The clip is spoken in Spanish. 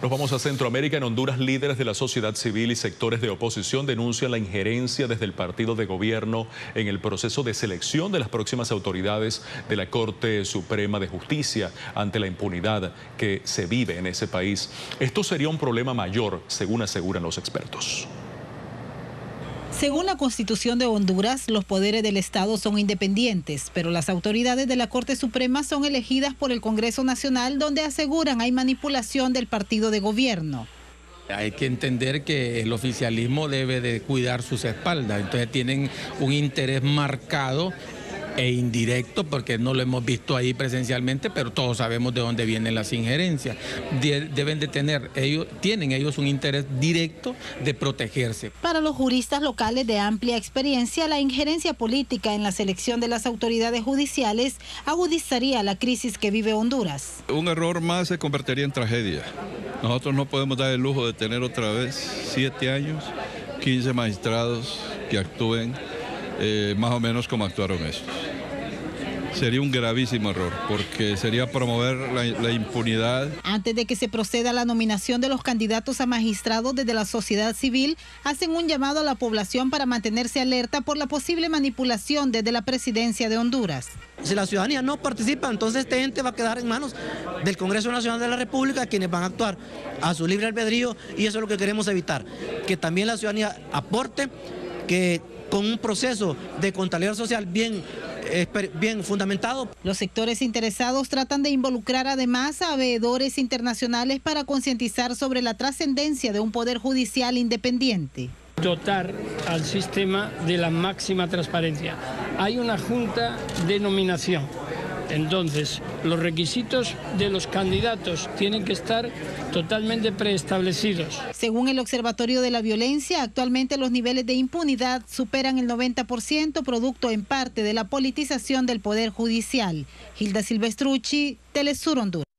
Nos vamos a Centroamérica. En Honduras, líderes de la sociedad civil y sectores de oposición denuncian la injerencia desde el partido de gobierno en el proceso de selección de las próximas autoridades de la Corte Suprema de Justicia ante la impunidad que se vive en ese país. Esto sería un problema mayor, según aseguran los expertos. Según la Constitución de Honduras, los poderes del Estado son independientes, pero las autoridades de la Corte Suprema son elegidas por el Congreso Nacional, donde aseguran hay manipulación del partido de gobierno. Hay que entender que el oficialismo debe de cuidar sus espaldas, entonces tienen un interés marcado e indirecto, porque no lo hemos visto ahí presencialmente, pero todos sabemos de dónde vienen las injerencias. Deben de tienen ellos un interés directo de protegerse. Para los juristas locales de amplia experiencia, la injerencia política en la selección de las autoridades judiciales agudizaría la crisis que vive Honduras. Un error más se convertiría en tragedia. Nosotros no podemos dar el lujo de tener otra vez 7 años, 15 magistrados que actúen más o menos como actuaron estos. Sería un gravísimo error, porque sería promover la impunidad. Antes de que se proceda a la nominación de los candidatos a magistrados, desde la sociedad civil hacen un llamado a la población para mantenerse alerta por la posible manipulación desde la presidencia de Honduras. Si la ciudadanía no participa, entonces este ente va a quedar en manos del Congreso Nacional de la República, quienes van a actuar a su libre albedrío, y eso es lo que queremos evitar, que también la ciudadanía aporte, que con un proceso de contabilidad social bien fundamentado. Los sectores interesados tratan de involucrar además a veedores internacionales para concientizar sobre la trascendencia de un poder judicial independiente. Dotar al sistema de la máxima transparencia. Hay una junta de nominación. Entonces, los requisitos de los candidatos tienen que estar totalmente preestablecidos. Según el Observatorio de la Violencia, actualmente los niveles de impunidad superan el 90%, producto en parte de la politización del Poder Judicial. Hilda Silvestrucci, Telesur Honduras.